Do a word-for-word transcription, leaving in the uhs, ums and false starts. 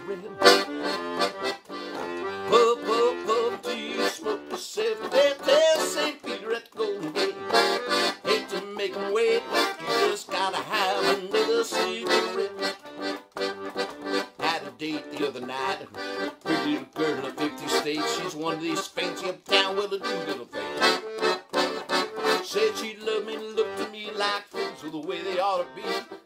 cigarette. Puff, puff, puff till you smoke yourself. Tell, tell Saint Peter at the Golden Gate. Hate to make him wait, but you just gotta have another cigarette. Had a date the other night. Pretty little girl in the fifty states. She's one of these fancy uptown will-to-do little things. Said she loved me and looked to me like things were the way they ought to be.